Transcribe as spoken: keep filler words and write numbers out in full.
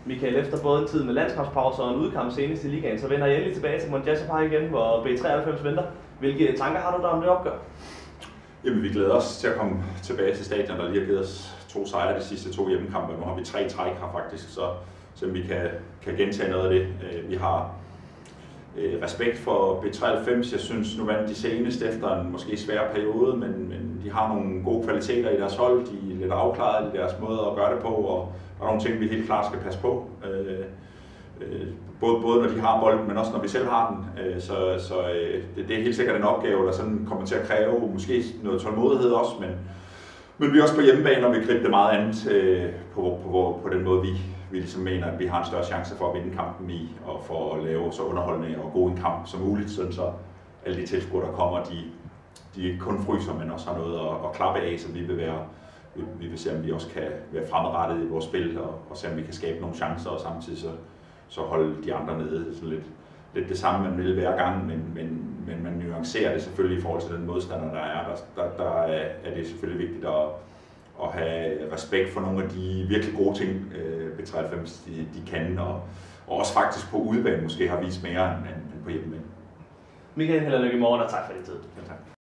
Michael, efter både en tid med landskampspause og en udkamp senest i ligaen, så vender I endelig tilbage til Mondiasa Park igen, hvor B treoghalvfems venter. Hvilke tanker har du der om det opgør? Jamen, vi glæder os til at komme tilbage til stadion, der lige har givet os to sejre de sidste to hjemmekampe. Nu har vi tre træk her faktisk, så, så vi kan, kan gentage noget af det. Vi har øh, respekt for B treoghalvfems. Jeg synes, nu vandt de senest efter en måske svær periode, men, men de har nogle gode kvaliteter i deres hold. De er lidt afklaret i deres måde at gøre det på, og der er nogle ting, vi helt klart skal passe på. Øh, Både, både når de har bolden, men også når vi selv har den. Så, så det, det er helt sikkert en opgave, der sådan kommer til at kræve måske noget tålmodighed også, men, men vi er også på hjemmebane, og vi griber det meget andet på, på, på den måde, vi, vi ligesom mener, at vi har en større chance for at vinde kampen i, og for at lave så underholdende og god en kamp som muligt, sådan så alle de tilskuere, der kommer, de, de kun fryser, men også har noget at, at klappe af, så vi vil være vi, vi vil se, om vi også kan være fremadrettet i vores spil, og, og se, om vi kan skabe nogle chancer, og samtidig så så holde de andre nede. Så lidt, lidt det samme, man vil hver gang, men, men, men man nuancerer det selvfølgelig i forhold til den modstander, der er. Der, der, der er det selvfølgelig vigtigt at, at have respekt for nogle af de virkelig gode ting, B treoghalvfems de, de kan, og, og også faktisk på udebane måske har vist mere end, end på hjemmebane. Michael, held og lykke i morgen, og tak for din tid. Ja, tak.